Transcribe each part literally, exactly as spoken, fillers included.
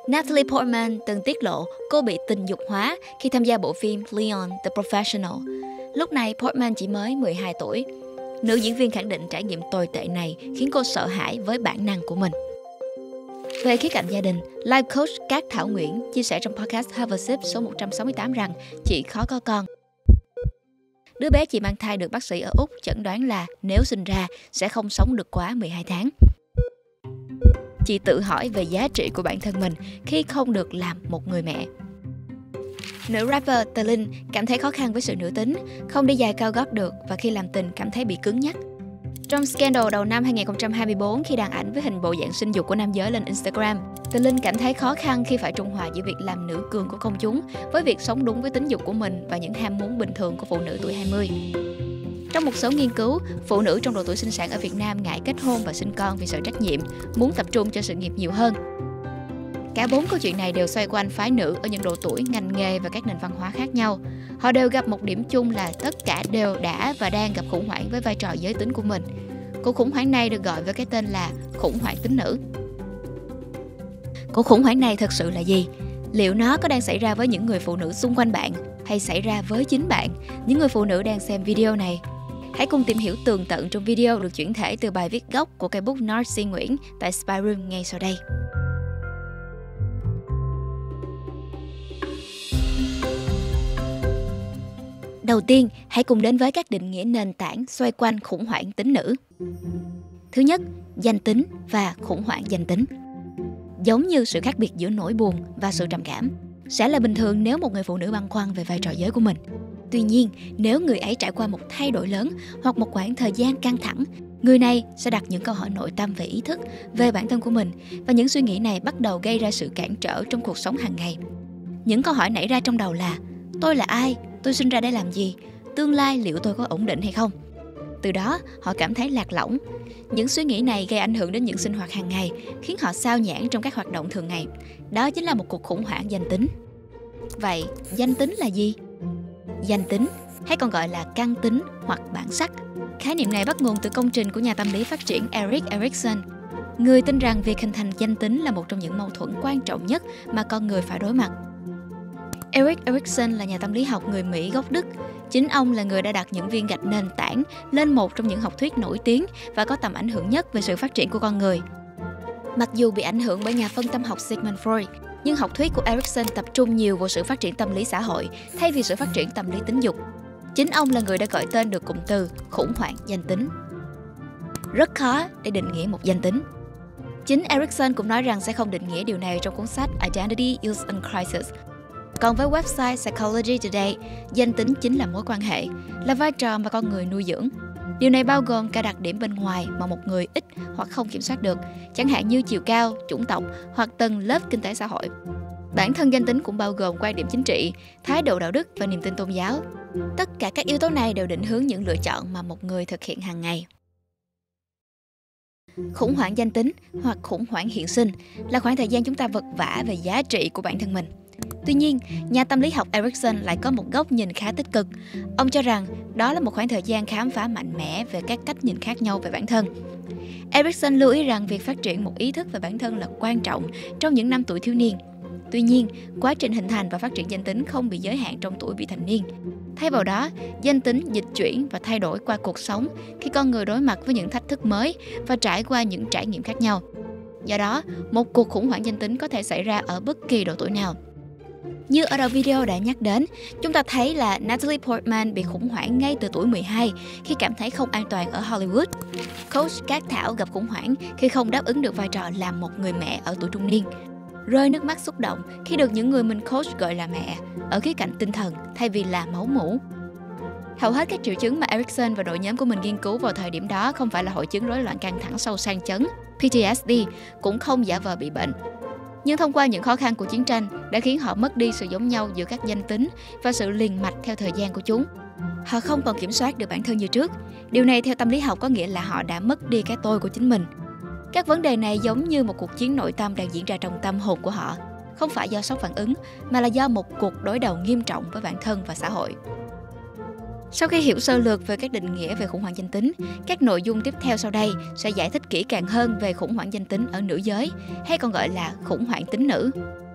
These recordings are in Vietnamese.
Natalie Portman từng tiết lộ cô bị tình dục hóa khi tham gia bộ phim Leon the Professional. Lúc này Portman chỉ mới mười hai tuổi. Nữ diễn viên khẳng định trải nghiệm tồi tệ này khiến cô sợ hãi với bản năng của mình. Về khía cạnh gia đình, life coach Cát Thảo Nguyễn chia sẻ trong podcast Have a Sip số một trăm sáu mươi tám rằng chị khó có con. Đứa bé chị mang thai được bác sĩ ở Úc chẩn đoán là nếu sinh ra sẽ không sống được quá mười hai tháng. Chị tự hỏi về giá trị của bản thân mình khi không được làm một người mẹ. Nữ rapper Tờ Linh cảm thấy khó khăn với sự nữ tính, không đi giày cao gót được và khi làm tình cảm thấy bị cứng nhắc. Trong scandal đầu năm hai không hai tư khi đăng ảnh với hình bộ dạng sinh dục của nam giới lên Instagram, Tờ Linh cảm thấy khó khăn khi phải trung hòa giữa việc làm nữ cường của công chúng với việc sống đúng với tính dục của mình và những ham muốn bình thường của phụ nữ tuổi hai mươi. Trong một số nghiên cứu, phụ nữ trong độ tuổi sinh sản ở Việt Nam ngại kết hôn và sinh con vì sợ trách nhiệm, muốn tập trung cho sự nghiệp nhiều hơn. Cả bốn câu chuyện này đều xoay quanh phái nữ ở những độ tuổi, ngành nghề và các nền văn hóa khác nhau. Họ đều gặp một điểm chung là tất cả đều đã và đang gặp khủng hoảng với vai trò giới tính của mình. Cuộc khủng hoảng này được gọi với cái tên là khủng hoảng tính nữ. Cuộc khủng hoảng này thực sự là gì? Liệu nó có đang xảy ra với những người phụ nữ xung quanh bạn hay xảy ra với chính bạn, những người phụ nữ đang xem video này? Hãy cùng tìm hiểu tường tận trong video được chuyển thể từ bài viết gốc của cây bút Narcy Nguyễn tại Spy Room ngay sau đây. Đầu tiên, hãy cùng đến với các định nghĩa nền tảng xoay quanh khủng hoảng tính nữ. Thứ nhất, danh tính và khủng hoảng danh tính. Giống như sự khác biệt giữa nỗi buồn và sự trầm cảm, sẽ là bình thường nếu một người phụ nữ băn khoăn về vai trò giới của mình. Tuy nhiên, nếu người ấy trải qua một thay đổi lớn hoặc một khoảng thời gian căng thẳng, người này sẽ đặt những câu hỏi nội tâm về ý thức, về bản thân của mình và những suy nghĩ này bắt đầu gây ra sự cản trở trong cuộc sống hàng ngày. Những câu hỏi nảy ra trong đầu là: tôi là ai? Tôi sinh ra để làm gì? Tương lai liệu tôi có ổn định hay không? Từ đó, họ cảm thấy lạc lõng. Những suy nghĩ này gây ảnh hưởng đến những sinh hoạt hàng ngày, khiến họ sao nhãng trong các hoạt động thường ngày. Đó chính là một cuộc khủng hoảng danh tính. Vậy, danh tính là gì? Danh tính, hay còn gọi là căn tính hoặc bản sắc. Khái niệm này bắt nguồn từ công trình của nhà tâm lý phát triển Erik Erikson. Người tin rằng việc hình thành danh tính là một trong những mâu thuẫn quan trọng nhất mà con người phải đối mặt. Erik Erikson là nhà tâm lý học người Mỹ gốc Đức. Chính ông là người đã đặt những viên gạch nền tảng lên một trong những học thuyết nổi tiếng và có tầm ảnh hưởng nhất về sự phát triển của con người. Mặc dù bị ảnh hưởng bởi nhà phân tâm học Sigmund Freud, nhưng học thuyết của Erikson tập trung nhiều vào sự phát triển tâm lý xã hội thay vì sự phát triển tâm lý tính dục. Chính ông là người đã gọi tên được cụm từ khủng hoảng danh tính. Rất khó để định nghĩa một danh tính. Chính Erikson cũng nói rằng sẽ không định nghĩa điều này trong cuốn sách Identity is in Crisis. Còn với website Psychology Today, danh tính chính là mối quan hệ, là vai trò mà con người nuôi dưỡng. Điều này bao gồm cả đặc điểm bên ngoài mà một người ít hoặc không kiểm soát được, chẳng hạn như chiều cao, chủng tộc hoặc tầng lớp kinh tế xã hội. Bản thân danh tính cũng bao gồm quan điểm chính trị, thái độ đạo đức và niềm tin tôn giáo. Tất cả các yếu tố này đều định hướng những lựa chọn mà một người thực hiện hàng ngày. Khủng hoảng danh tính hoặc khủng hoảng hiện sinh là khoảng thời gian chúng ta vật vã về giá trị của bản thân mình. Tuy nhiên, nhà tâm lý học Erikson lại có một góc nhìn khá tích cực. Ông cho rằng đó là một khoảng thời gian khám phá mạnh mẽ về các cách nhìn khác nhau về bản thân. Erikson lưu ý rằng việc phát triển một ý thức về bản thân là quan trọng trong những năm tuổi thiếu niên. Tuy nhiên, quá trình hình thành và phát triển danh tính không bị giới hạn trong tuổi vị thành niên. Thay vào đó, danh tính dịch chuyển và thay đổi qua cuộc sống khi con người đối mặt với những thách thức mới và trải qua những trải nghiệm khác nhau. Do đó, một cuộc khủng hoảng danh tính có thể xảy ra ở bất kỳ độ tuổi nào. Như ở đầu video đã nhắc đến, chúng ta thấy là Natalie Portman bị khủng hoảng ngay từ tuổi mười hai khi cảm thấy không an toàn ở Hollywood. Coach Cát Thảo gặp khủng hoảng khi không đáp ứng được vai trò làm một người mẹ ở tuổi trung niên. Rơi nước mắt xúc động khi được những người mình coach gọi là mẹ, ở khía cạnh tinh thần thay vì là máu mủ. Hầu hết các triệu chứng mà Erikson và đội nhóm của mình nghiên cứu vào thời điểm đó không phải là hội chứng rối loạn căng thẳng sau sang chấn, P T S D, cũng không giả vờ bị bệnh. Nhưng thông qua những khó khăn của chiến tranh đã khiến họ mất đi sự giống nhau giữa các danh tính và sự liền mạch theo thời gian của chúng. Họ không còn kiểm soát được bản thân như trước. Điều này theo tâm lý học có nghĩa là họ đã mất đi cái tôi của chính mình. Các vấn đề này giống như một cuộc chiến nội tâm đang diễn ra trong tâm hồn của họ, không phải do sốc phản ứng, mà là do một cuộc đối đầu nghiêm trọng với bản thân và xã hội. Sau khi hiểu sơ lược về các định nghĩa về khủng hoảng danh tính, các nội dung tiếp theo sau đây sẽ giải thích kỹ càng hơn về khủng hoảng danh tính ở nữ giới, hay còn gọi là khủng hoảng tính nữ.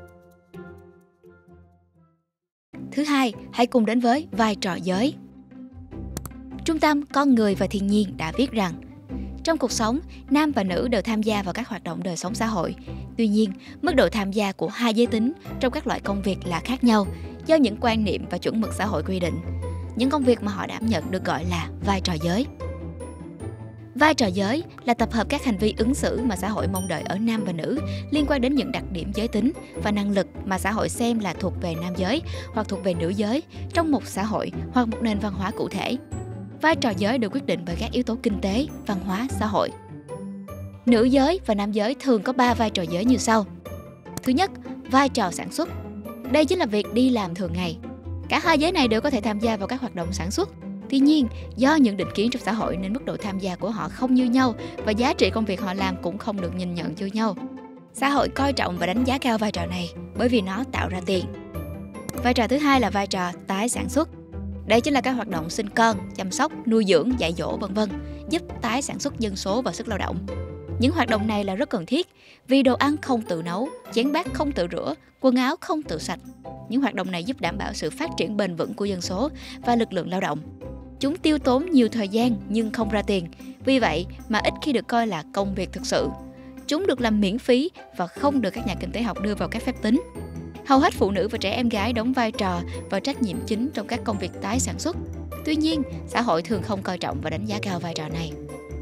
Thứ hai, hãy cùng đến với vai trò giới. Trung tâm Con người và Thiên nhiên đã viết rằng, trong cuộc sống, nam và nữ đều tham gia vào các hoạt động đời sống xã hội. Tuy nhiên, mức độ tham gia của hai giới tính trong các loại công việc là khác nhau do những quan niệm và chuẩn mực xã hội quy định. Những công việc mà họ đảm nhận được gọi là vai trò giới. Vai trò giới là tập hợp các hành vi ứng xử mà xã hội mong đợi ở nam và nữ liên quan đến những đặc điểm giới tính và năng lực mà xã hội xem là thuộc về nam giới hoặc thuộc về nữ giới trong một xã hội hoặc một nền văn hóa cụ thể. Vai trò giới được quyết định bởi các yếu tố kinh tế, văn hóa, xã hội. Nữ giới và nam giới thường có ba vai trò giới như sau. Thứ nhất, vai trò sản xuất. Đây chính là việc đi làm thường ngày. Cả hai giới này đều có thể tham gia vào các hoạt động sản xuất. Tuy nhiên, do những định kiến trong xã hội nên mức độ tham gia của họ không như nhau và giá trị công việc họ làm cũng không được nhìn nhận như nhau. Xã hội coi trọng và đánh giá cao vai trò này bởi vì nó tạo ra tiền. Vai trò thứ hai là vai trò tái sản xuất. Đây chính là các hoạt động sinh con, chăm sóc, nuôi dưỡng, dạy dỗ vân vân, giúp tái sản xuất dân số và sức lao động. Những hoạt động này là rất cần thiết vì đồ ăn không tự nấu, chén bát không tự rửa, quần áo không tự sạch. Những hoạt động này giúp đảm bảo sự phát triển bền vững của dân số và lực lượng lao động. Chúng tiêu tốn nhiều thời gian nhưng không ra tiền, vì vậy mà ít khi được coi là công việc thực sự. Chúng được làm miễn phí và không được các nhà kinh tế học đưa vào các phép tính. Hầu hết phụ nữ và trẻ em gái đóng vai trò và trách nhiệm chính trong các công việc tái sản xuất. Tuy nhiên, xã hội thường không coi trọng và đánh giá cao vai trò này.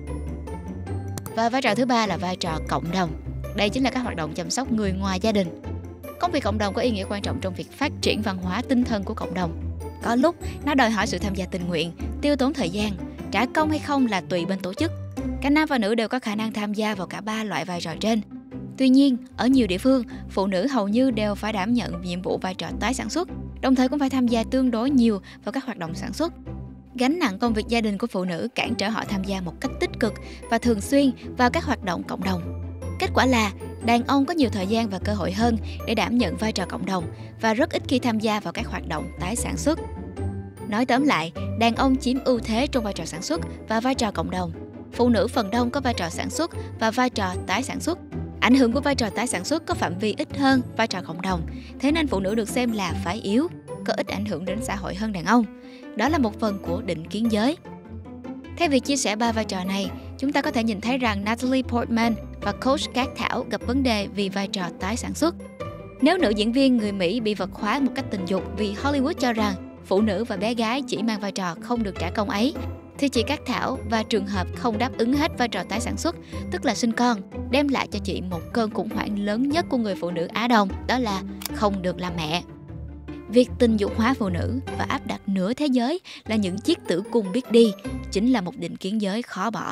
Và vai trò thứ ba là vai trò cộng đồng. Đây chính là các hoạt động chăm sóc người ngoài gia đình. Công việc cộng đồng có ý nghĩa quan trọng trong việc phát triển văn hóa tinh thần của cộng đồng. Có lúc, nó đòi hỏi sự tham gia tình nguyện, tiêu tốn thời gian, trả công hay không là tùy bên tổ chức. Cả nam và nữ đều có khả năng tham gia vào cả ba loại vai trò trên. Tuy nhiên, ở nhiều địa phương, phụ nữ hầu như đều phải đảm nhận nhiệm vụ vai trò tái sản xuất, đồng thời cũng phải tham gia tương đối nhiều vào các hoạt động sản xuất. Gánh nặng công việc gia đình của phụ nữ cản trở họ tham gia một cách tích cực và thường xuyên vào các hoạt động cộng đồng. Kết quả là, đàn ông có nhiều thời gian và cơ hội hơn để đảm nhận vai trò cộng đồng và rất ít khi tham gia vào các hoạt động tái sản xuất. Nói tóm lại, đàn ông chiếm ưu thế trong vai trò sản xuất và vai trò cộng đồng. Phụ nữ phần đông có vai trò sản xuất và vai trò tái sản xuất. Ảnh hưởng của vai trò tái sản xuất có phạm vi ít hơn vai trò cộng đồng, thế nên phụ nữ được xem là phái yếu, có ít ảnh hưởng đến xã hội hơn đàn ông. Đó là một phần của định kiến giới. Theo việc chia sẻ ba vai trò này, chúng ta có thể nhìn thấy rằng Natalie Portman và coach Cát Thảo gặp vấn đề vì vai trò tái sản xuất. Nếu nữ diễn viên người Mỹ bị vật hóa một cách tình dục vì Hollywood cho rằng phụ nữ và bé gái chỉ mang vai trò không được trả công ấy, thì chị Cát Thảo và trường hợp không đáp ứng hết vai trò tái sản xuất, tức là sinh con, đem lại cho chị một cơn khủng hoảng lớn nhất của người phụ nữ Á Đông, đó là không được làm mẹ. Việc tình dục hóa phụ nữ và áp đặt nửa thế giới là những chiếc tử cung biết đi, chính là một định kiến giới khó bỏ.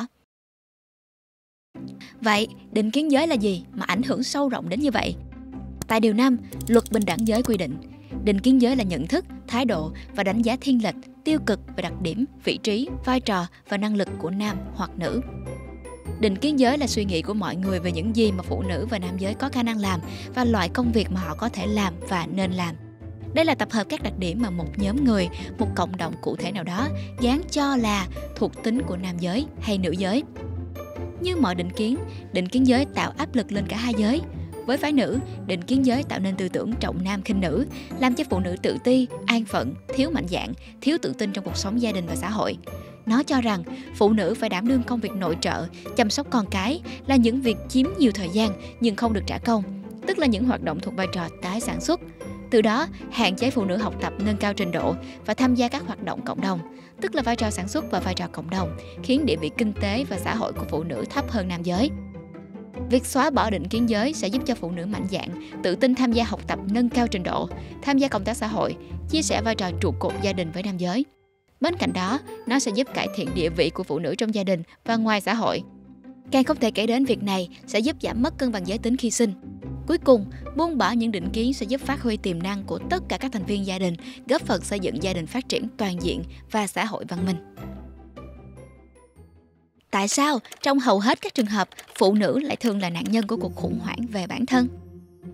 Vậy, định kiến giới là gì mà ảnh hưởng sâu rộng đến như vậy? Tại điều năm, Luật Bình đẳng giới quy định, định kiến giới là nhận thức, thái độ và đánh giá thiên lệch, tiêu cực về đặc điểm, vị trí, vai trò và năng lực của nam hoặc nữ. Định kiến giới là suy nghĩ của mọi người về những gì mà phụ nữ và nam giới có khả năng làm và loại công việc mà họ có thể làm và nên làm. Đây là tập hợp các đặc điểm mà một nhóm người, một cộng đồng cụ thể nào đó gán cho là thuộc tính của nam giới hay nữ giới. Như mọi định kiến, định kiến giới tạo áp lực lên cả hai giới. Với phái nữ, định kiến giới tạo nên tư tưởng trọng nam khinh nữ, làm cho phụ nữ tự ti, an phận, thiếu mạnh dạn, thiếu tự tin trong cuộc sống gia đình và xã hội. Nó cho rằng phụ nữ phải đảm đương công việc nội trợ, chăm sóc con cái là những việc chiếm nhiều thời gian nhưng không được trả công, tức là những hoạt động thuộc vai trò tái sản xuất. Từ đó, hạn chế phụ nữ học tập nâng cao trình độ và tham gia các hoạt động cộng đồng, tức là vai trò sản xuất và vai trò cộng đồng, khiến địa vị kinh tế và xã hội của phụ nữ thấp hơn nam giới. Việc xóa bỏ định kiến giới sẽ giúp cho phụ nữ mạnh dạn, tự tin tham gia học tập nâng cao trình độ, tham gia công tác xã hội, chia sẻ vai trò trụ cột gia đình với nam giới. Bên cạnh đó, nó sẽ giúp cải thiện địa vị của phụ nữ trong gia đình và ngoài xã hội. Càng không thể kể đến việc này sẽ giúp giảm mất cân bằng giới tính khi sinh. Cuối cùng, buông bỏ những định kiến sẽ giúp phát huy tiềm năng của tất cả các thành viên gia đình, góp phần xây dựng gia đình phát triển toàn diện và xã hội văn minh. Tại sao trong hầu hết các trường hợp, phụ nữ lại thường là nạn nhân của cuộc khủng hoảng về bản thân?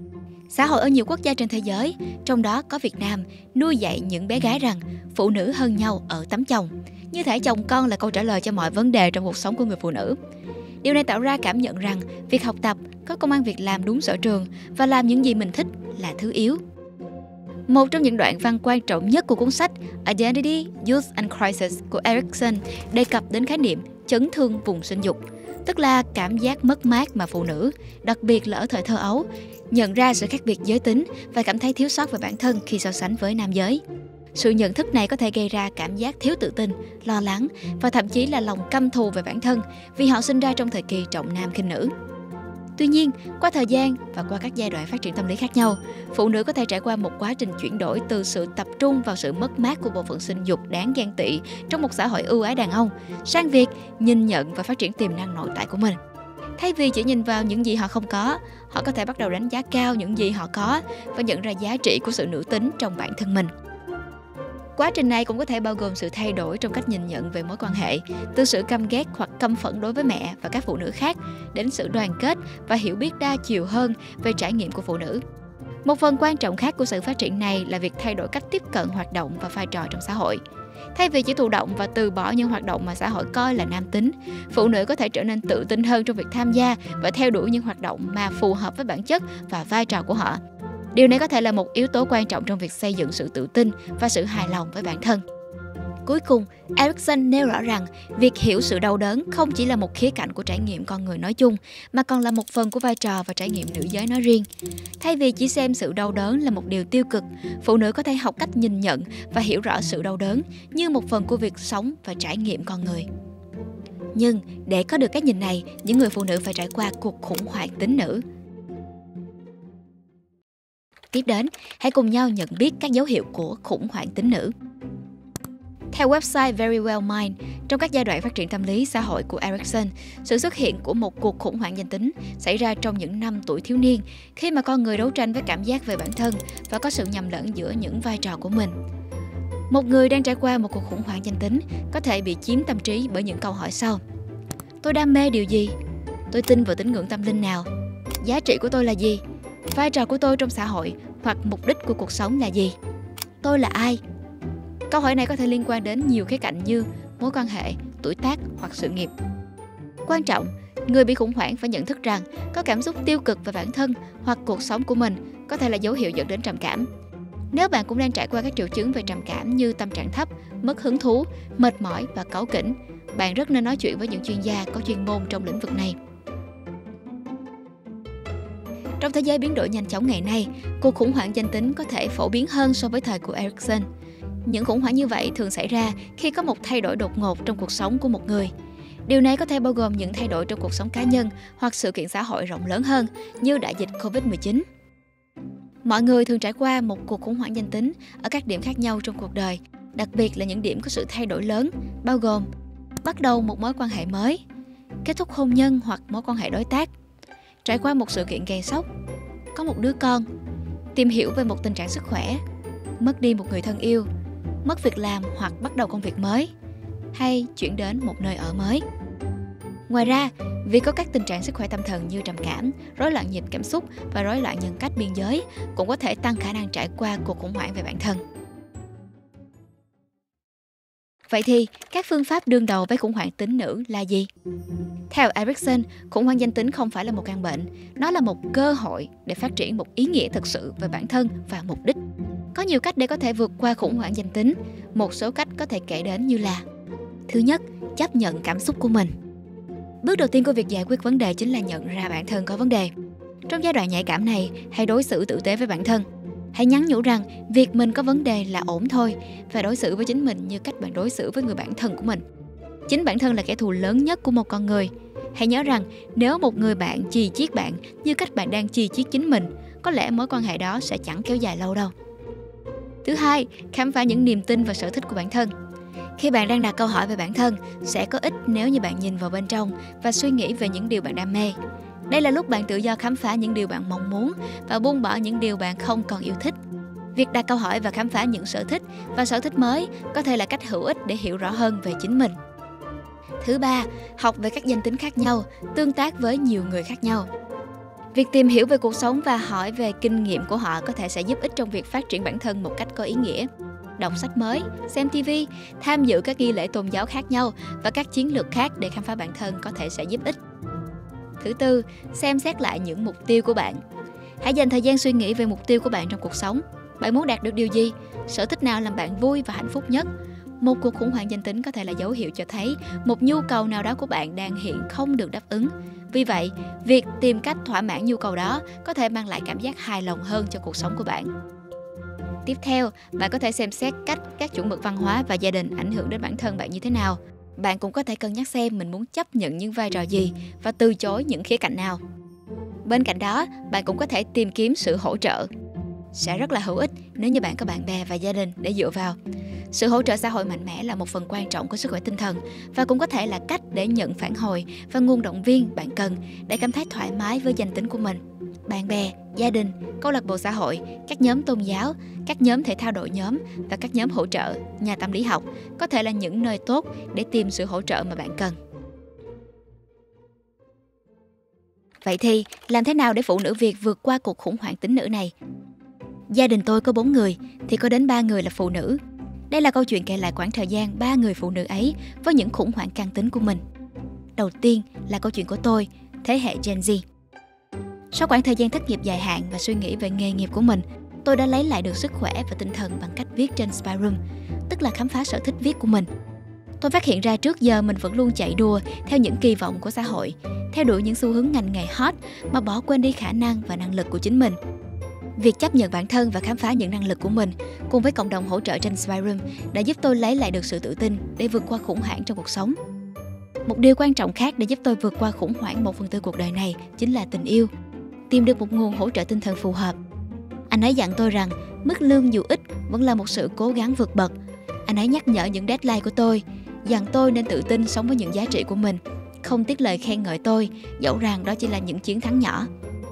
Xã hội ở nhiều quốc gia trên thế giới, trong đó có Việt Nam, nuôi dạy những bé gái rằng phụ nữ hơn nhau ở tấm chồng. Như thể chồng con là câu trả lời cho mọi vấn đề trong cuộc sống của người phụ nữ. Điều này tạo ra cảm nhận rằng việc học tập, có công ăn việc làm đúng sở trường và làm những gì mình thích là thứ yếu. Một trong những đoạn văn quan trọng nhất của cuốn sách Identity, Youth and Crisis của Erikson đề cập đến khái niệm chấn thương vùng sinh dục, tức là cảm giác mất mát mà phụ nữ, đặc biệt là ở thời thơ ấu, nhận ra sự khác biệt giới tính và cảm thấy thiếu sót về bản thân khi so sánh với nam giới. Sự nhận thức này có thể gây ra cảm giác thiếu tự tin, lo lắng và thậm chí là lòng căm thù về bản thân vì họ sinh ra trong thời kỳ trọng nam khinh nữ. Tuy nhiên, qua thời gian và qua các giai đoạn phát triển tâm lý khác nhau, phụ nữ có thể trải qua một quá trình chuyển đổi từ sự tập trung vào sự mất mát của bộ phận sinh dục đáng ghen tị trong một xã hội ưu ái đàn ông, sang việc nhìn nhận và phát triển tiềm năng nội tại của mình. Thay vì chỉ nhìn vào những gì họ không có, họ có thể bắt đầu đánh giá cao những gì họ có và nhận ra giá trị của sự nữ tính trong bản thân mình. Quá trình này cũng có thể bao gồm sự thay đổi trong cách nhìn nhận về mối quan hệ, từ sự căm ghét hoặc căm phẫn đối với mẹ và các phụ nữ khác, đến sự đoàn kết và hiểu biết đa chiều hơn về trải nghiệm của phụ nữ. Một phần quan trọng khác của sự phát triển này là việc thay đổi cách tiếp cận hoạt động và vai trò trong xã hội. Thay vì chỉ thụ động và từ bỏ những hoạt động mà xã hội coi là nam tính, phụ nữ có thể trở nên tự tin hơn trong việc tham gia và theo đuổi những hoạt động mà phù hợp với bản chất và vai trò của họ. Điều này có thể là một yếu tố quan trọng trong việc xây dựng sự tự tin và sự hài lòng với bản thân. Cuối cùng, Erikson nêu rõ rằng việc hiểu sự đau đớn không chỉ là một khía cạnh của trải nghiệm con người nói chung, mà còn là một phần của vai trò và trải nghiệm nữ giới nói riêng. Thay vì chỉ xem sự đau đớn là một điều tiêu cực, phụ nữ có thể học cách nhìn nhận và hiểu rõ sự đau đớn như một phần của việc sống và trải nghiệm con người. Nhưng để có được cái nhìn này, những người phụ nữ phải trải qua cuộc khủng hoảng tính nữ. Tiếp đến, hãy cùng nhau nhận biết các dấu hiệu của khủng hoảng tính nữ. Theo website Very Well Mind, trong các giai đoạn phát triển tâm lý xã hội của Erikson, sự xuất hiện của một cuộc khủng hoảng danh tính xảy ra trong những năm tuổi thiếu niên, khi mà con người đấu tranh với cảm giác về bản thân và có sự nhầm lẫn giữa những vai trò của mình. Một người đang trải qua một cuộc khủng hoảng danh tính có thể bị chiếm tâm trí bởi những câu hỏi sau: tôi đam mê điều gì? Tôi tin vào tín ngưỡng tâm linh nào? Giá trị của tôi là gì? Vai trò của tôi trong xã hội hoặc mục đích của cuộc sống là gì? Tôi là ai? Câu hỏi này có thể liên quan đến nhiều khía cạnh như mối quan hệ, tuổi tác hoặc sự nghiệp. Quan trọng, người bị khủng hoảng phải nhận thức rằng có cảm xúc tiêu cực về bản thân hoặc cuộc sống của mình có thể là dấu hiệu dẫn đến trầm cảm. Nếu bạn cũng đang trải qua các triệu chứng về trầm cảm như tâm trạng thấp, mất hứng thú, mệt mỏi và cáu kỉnh, bạn rất nên nói chuyện với những chuyên gia có chuyên môn trong lĩnh vực này. Trong thế giới biến đổi nhanh chóng ngày nay, cuộc khủng hoảng danh tính có thể phổ biến hơn so với thời của Erikson. Những khủng hoảng như vậy thường xảy ra khi có một thay đổi đột ngột trong cuộc sống của một người. Điều này có thể bao gồm những thay đổi trong cuộc sống cá nhân hoặc sự kiện xã hội rộng lớn hơn như đại dịch covid mười chín. Mọi người thường trải qua một cuộc khủng hoảng danh tính ở các điểm khác nhau trong cuộc đời, đặc biệt là những điểm có sự thay đổi lớn, bao gồm bắt đầu một mối quan hệ mới, kết thúc hôn nhân hoặc mối quan hệ đối tác, trải qua một sự kiện gây sốc, có một đứa con, tìm hiểu về một tình trạng sức khỏe, mất đi một người thân yêu, mất việc làm hoặc bắt đầu công việc mới, hay chuyển đến một nơi ở mới. Ngoài ra, việc có các tình trạng sức khỏe tâm thần như trầm cảm, rối loạn nhịp cảm xúc và rối loạn nhân cách biên giới cũng có thể tăng khả năng trải qua cuộc khủng hoảng về bản thân. Vậy thì, các phương pháp đương đầu với khủng hoảng tính nữ là gì? Theo Erikson, khủng hoảng danh tính không phải là một căn bệnh, nó là một cơ hội để phát triển một ý nghĩa thực sự về bản thân và mục đích. Có nhiều cách để có thể vượt qua khủng hoảng danh tính. Một số cách có thể kể đến như là: thứ nhất, chấp nhận cảm xúc của mình. Bước đầu tiên của việc giải quyết vấn đề chính là nhận ra bản thân có vấn đề. Trong giai đoạn nhạy cảm này, hãy đối xử tử tế với bản thân. Hãy nhắn nhủ rằng việc mình có vấn đề là ổn thôi và đối xử với chính mình như cách bạn đối xử với người bạn thân của mình. Chính bản thân là kẻ thù lớn nhất của một con người. Hãy nhớ rằng nếu một người bạn chì chiết bạn như cách bạn đang chì chiết chính mình, có lẽ mối quan hệ đó sẽ chẳng kéo dài lâu đâu. Thứ hai, khám phá những niềm tin và sở thích của bản thân. Khi bạn đang đặt câu hỏi về bản thân, sẽ có ích nếu như bạn nhìn vào bên trong và suy nghĩ về những điều bạn đam mê. Đây là lúc bạn tự do khám phá những điều bạn mong muốn và buông bỏ những điều bạn không còn yêu thích. Việc đặt câu hỏi và khám phá những sở thích và sở thích mới có thể là cách hữu ích để hiểu rõ hơn về chính mình. Thứ ba, học về các danh tính khác nhau, tương tác với nhiều người khác nhau. Việc tìm hiểu về cuộc sống và hỏi về kinh nghiệm của họ có thể sẽ giúp ích trong việc phát triển bản thân một cách có ý nghĩa. Đọc sách mới, xem ti vi, tham dự các nghi lễ tôn giáo khác nhau và các chiến lược khác để khám phá bản thân có thể sẽ giúp ích. Thứ tư, xem xét lại những mục tiêu của bạn. Hãy dành thời gian suy nghĩ về mục tiêu của bạn trong cuộc sống. Bạn muốn đạt được điều gì? Sở thích nào làm bạn vui và hạnh phúc nhất? Một cuộc khủng hoảng danh tính có thể là dấu hiệu cho thấy một nhu cầu nào đó của bạn đang hiện không được đáp ứng. Vì vậy, việc tìm cách thỏa mãn nhu cầu đó có thể mang lại cảm giác hài lòng hơn cho cuộc sống của bạn. Tiếp theo, bạn có thể xem xét cách các chuẩn mực văn hóa và gia đình ảnh hưởng đến bản thân bạn như thế nào. Bạn cũng có thể cân nhắc xem mình muốn chấp nhận những vai trò gì và từ chối những khía cạnh nào. Bên cạnh đó, bạn cũng có thể tìm kiếm sự hỗ trợ. Sẽ rất là hữu ích nếu như bạn có bạn bè và gia đình để dựa vào. Sự hỗ trợ xã hội mạnh mẽ là một phần quan trọng của sức khỏe tinh thần và cũng có thể là cách để nhận phản hồi và nguồn động viên bạn cần để cảm thấy thoải mái với danh tính của mình. Bạn bè, gia đình, câu lạc bộ xã hội, các nhóm tôn giáo, các nhóm thể thao đội nhóm và các nhóm hỗ trợ, nhà tâm lý học có thể là những nơi tốt để tìm sự hỗ trợ mà bạn cần. Vậy thì, làm thế nào để phụ nữ Việt vượt qua cuộc khủng hoảng tính nữ này? Gia đình tôi có bốn người, thì có đến ba người là phụ nữ. Đây là câu chuyện kể lại quãng thời gian ba người phụ nữ ấy với những khủng hoảng căn tính của mình. Đầu tiên là câu chuyện của tôi, thế hệ Gen Z. Sau quãng thời gian thất nghiệp dài hạn và suy nghĩ về nghề nghiệp của mình, tôi đã lấy lại được sức khỏe và tinh thần bằng cách viết trên Spyroom, tức là khám phá sở thích viết của mình. Tôi phát hiện ra trước giờ mình vẫn luôn chạy đua theo những kỳ vọng của xã hội, theo đuổi những xu hướng ngành nghề hot mà bỏ quên đi khả năng và năng lực của chính mình. Việc chấp nhận bản thân và khám phá những năng lực của mình cùng với cộng đồng hỗ trợ trên Spyroom đã giúp tôi lấy lại được sự tự tin để vượt qua khủng hoảng trong cuộc sống. Một điều quan trọng khác để giúp tôi vượt qua khủng hoảng một phần tư cuộc đời này chính là tình yêu. Tìm được một nguồn hỗ trợ tinh thần phù hợp. Anh ấy dặn tôi rằng mức lương dù ít vẫn là một sự cố gắng vượt bậc. Anh ấy nhắc nhở những deadline của tôi, dặn tôi nên tự tin sống với những giá trị của mình, không tiếc lời khen ngợi tôi, dẫu rằng đó chỉ là những chiến thắng nhỏ.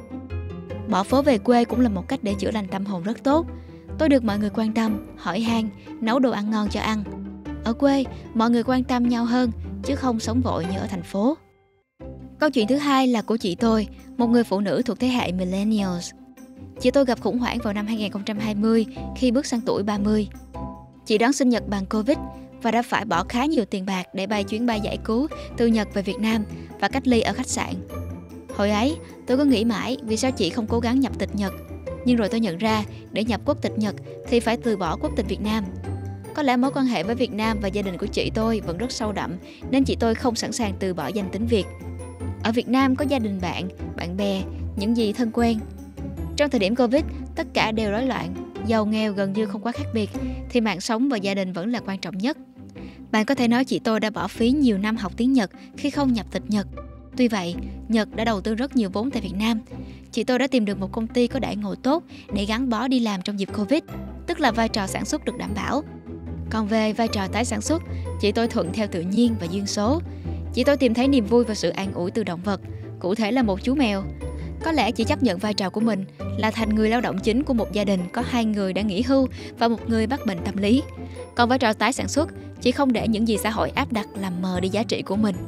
Bỏ phố về quê cũng là một cách để chữa lành tâm hồn rất tốt. Tôi được mọi người quan tâm, hỏi han, nấu đồ ăn ngon cho ăn. Ở quê, mọi người quan tâm nhau hơn, chứ không sống vội như ở thành phố. Câu chuyện thứ hai là của chị tôi, một người phụ nữ thuộc thế hệ Millennials. Chị tôi gặp khủng hoảng vào năm hai không hai không khi bước sang tuổi ba mươi. Chị đón sinh nhật bằng Covid và đã phải bỏ khá nhiều tiền bạc để bay chuyến bay giải cứu từ Nhật về Việt Nam và cách ly ở khách sạn. Hồi ấy, tôi có nghĩ mãi vì sao chị không cố gắng nhập tịch Nhật. Nhưng rồi tôi nhận ra, để nhập quốc tịch Nhật thì phải từ bỏ quốc tịch Việt Nam. Có lẽ mối quan hệ với Việt Nam và gia đình của chị tôi vẫn rất sâu đậm, nên chị tôi không sẵn sàng từ bỏ danh tính Việt. Ở Việt Nam có gia đình bạn, bạn bè, những gì thân quen. Trong thời điểm Covid, tất cả đều rối loạn, giàu nghèo gần như không quá khác biệt, thì mạng sống và gia đình vẫn là quan trọng nhất. Bạn có thể nói chị tôi đã bỏ phí nhiều năm học tiếng Nhật khi không nhập tịch Nhật. Tuy vậy, Nhật đã đầu tư rất nhiều vốn tại Việt Nam. Chị tôi đã tìm được một công ty có đãi ngộ tốt để gắn bó đi làm trong dịp Covid, tức là vai trò sản xuất được đảm bảo. Còn về vai trò tái sản xuất, chị tôi thuận theo tự nhiên và duyên số. Chị tôi tìm thấy niềm vui và sự an ủi từ động vật, cụ thể là một chú mèo. Có lẽ chị chấp nhận vai trò của mình là thành người lao động chính của một gia đình có hai người đã nghỉ hưu và một người mắc bệnh tâm lý. Còn vai trò tái sản xuất, chị không để những gì xã hội áp đặt làm mờ đi giá trị của mình.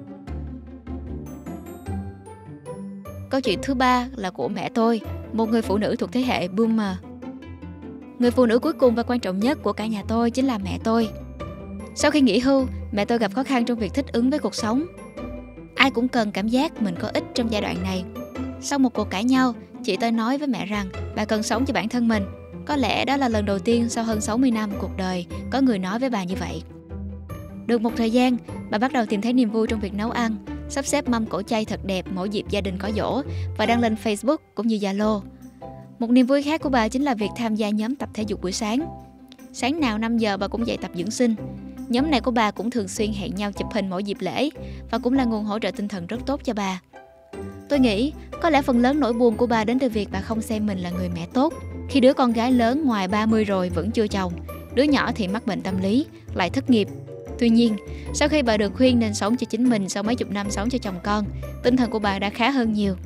Câu chuyện thứ ba là của mẹ tôi, một người phụ nữ thuộc thế hệ Boomer. Người phụ nữ cuối cùng và quan trọng nhất của cả nhà tôi chính là mẹ tôi. Sau khi nghỉ hưu, mẹ tôi gặp khó khăn trong việc thích ứng với cuộc sống. Ai cũng cần cảm giác mình có ích trong giai đoạn này. Sau một cuộc cãi nhau, chị tôi nói với mẹ rằng bà cần sống cho bản thân mình. Có lẽ đó là lần đầu tiên sau hơn sáu mươi năm cuộc đời có người nói với bà như vậy. Được một thời gian, bà bắt đầu tìm thấy niềm vui trong việc nấu ăn, sắp xếp mâm cỗ chay thật đẹp mỗi dịp gia đình có giỗ và đăng lên Facebook cũng như Zalo. Một niềm vui khác của bà chính là việc tham gia nhóm tập thể dục buổi sáng. Sáng nào năm giờ bà cũng dậy tập dưỡng sinh. Nhóm này của bà cũng thường xuyên hẹn nhau chụp hình mỗi dịp lễ và cũng là nguồn hỗ trợ tinh thần rất tốt cho bà. Tôi nghĩ có lẽ phần lớn nỗi buồn của bà đến từ việc bà không xem mình là người mẹ tốt khi đứa con gái lớn ngoài ba mươi rồi vẫn chưa chồng, đứa nhỏ thì mắc bệnh tâm lý, lại thất nghiệp. Tuy nhiên, sau khi bà được khuyên nên sống cho chính mình sau mấy chục năm sống cho chồng con, tinh thần của bà đã khá hơn nhiều.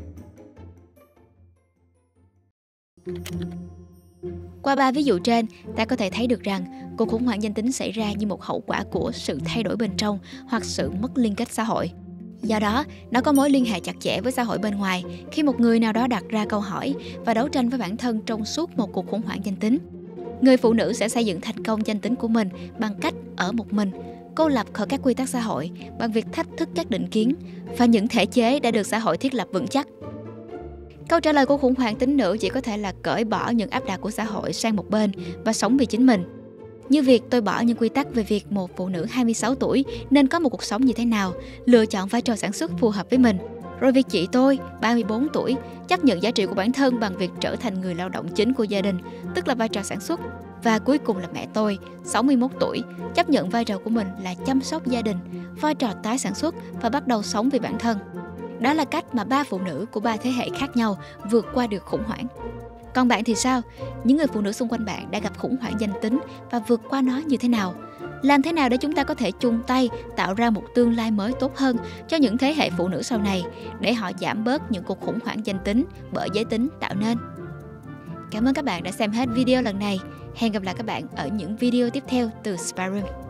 Qua ba ví dụ trên, ta có thể thấy được rằng cuộc khủng hoảng danh tính xảy ra như một hậu quả của sự thay đổi bên trong hoặc sự mất liên kết xã hội. Do đó, nó có mối liên hệ chặt chẽ với xã hội bên ngoài khi một người nào đó đặt ra câu hỏi và đấu tranh với bản thân trong suốt một cuộc khủng hoảng danh tính. Người phụ nữ sẽ xây dựng thành công danh tính của mình bằng cách ở một mình, cô lập khỏi các quy tắc xã hội bằng việc thách thức các định kiến và những thể chế đã được xã hội thiết lập vững chắc. Câu trả lời của khủng hoảng tính nữ chỉ có thể là cởi bỏ những áp đặt của xã hội sang một bên và sống vì chính mình. Như việc tôi bỏ những quy tắc về việc một phụ nữ hai mươi sáu tuổi nên có một cuộc sống như thế nào, lựa chọn vai trò sản xuất phù hợp với mình. Rồi việc chị tôi, ba mươi bốn tuổi, chấp nhận giá trị của bản thân bằng việc trở thành người lao động chính của gia đình, tức là vai trò sản xuất. Và cuối cùng là mẹ tôi, sáu mươi mốt tuổi, chấp nhận vai trò của mình là chăm sóc gia đình, vai trò tái sản xuất và bắt đầu sống vì bản thân. Đó là cách mà ba phụ nữ của ba thế hệ khác nhau vượt qua được khủng hoảng. Còn bạn thì sao? Những người phụ nữ xung quanh bạn đã gặp khủng hoảng danh tính và vượt qua nó như thế nào? Làm thế nào để chúng ta có thể chung tay tạo ra một tương lai mới tốt hơn cho những thế hệ phụ nữ sau này, để họ giảm bớt những cuộc khủng hoảng danh tính bởi giới tính tạo nên? Cảm ơn các bạn đã xem hết video lần này. Hẹn gặp lại các bạn ở những video tiếp theo từ Spyroom.